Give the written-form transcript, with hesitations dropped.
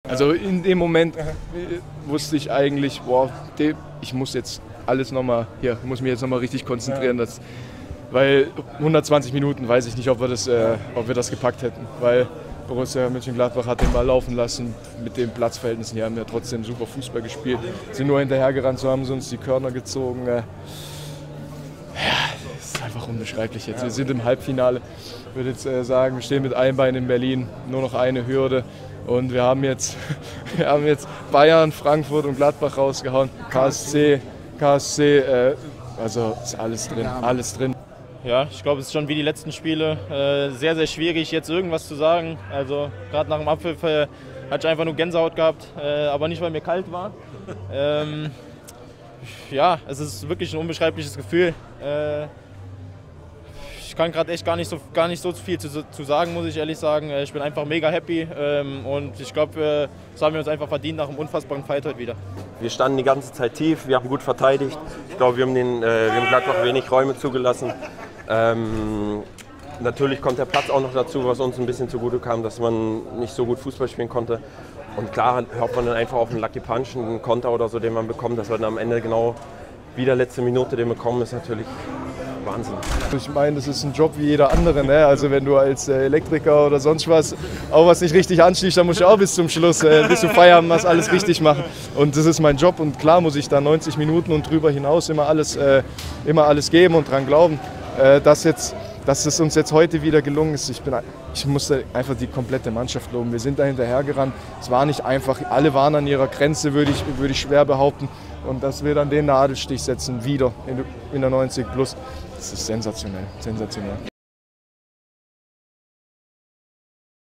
Also in dem Moment wusste ich eigentlich, boah, ich muss jetzt alles nochmal, muss mich jetzt nochmal richtig konzentrieren, weil 120 Minuten weiß ich nicht, ob wir das gepackt hätten, weil Borussia Mönchengladbach hat den Ball laufen lassen mit den Platzverhältnissen. Die haben ja trotzdem super Fußball gespielt, sind nur hinterhergerannt, so haben sie uns die Körner gezogen. Ja, das ist einfach unbeschreiblich jetzt. Wir sind im Halbfinale, ich würde jetzt sagen, wir stehen mit einem Bein in Berlin, nur noch eine Hürde. Und wir haben jetzt Bayern, Frankfurt und Gladbach rausgehauen, KSC, also ist alles drin. Ja, ich glaube, es ist schon wie die letzten Spiele sehr, sehr schwierig, jetzt irgendwas zu sagen. Also gerade nach dem Abpfiff hatte ich einfach nur Gänsehaut gehabt, aber nicht, weil mir kalt war. Ja, es ist wirklich ein unbeschreibliches Gefühl. Ich kann gerade echt gar nicht so viel zu sagen, muss ich ehrlich sagen. Ich bin einfach mega happy und ich glaube, das haben wir uns einfach verdient nach einem unfassbaren Fight heute wieder. Wir standen die ganze Zeit tief, wir haben gut verteidigt. Ich glaube, wir haben Gladbach wenig Räume zugelassen. Natürlich kommt der Platz auch noch dazu, was uns ein bisschen zugute kam, dass man nicht so gut Fußball spielen konnte. Und klar hofft man dann einfach auf einen Lucky Punch, einen Konter oder so, den man bekommt, dass wir dann am Ende genau wie der letzte Minute den bekommen, ist natürlich Wahnsinn. Ich meine, das ist ein Job wie jeder andere, ne? Also wenn du als Elektriker oder sonst was auch was nicht richtig anschließt, dann musst du auch bis zum Schluss, bis zum Feierabend was alles richtig machen. Und das ist mein Job und klar muss ich da 90 Minuten und drüber hinaus immer alles geben und dran glauben, dass es uns jetzt heute wieder gelungen ist. Ich musste einfach die komplette Mannschaft loben. Wir sind da hinterhergerannt. Es war nicht einfach, alle waren an ihrer Grenze, würde ich schwer behaupten. Und dass wir dann den Nadelstich setzen, wieder in der 90 plus, das ist sensationell, sensationell.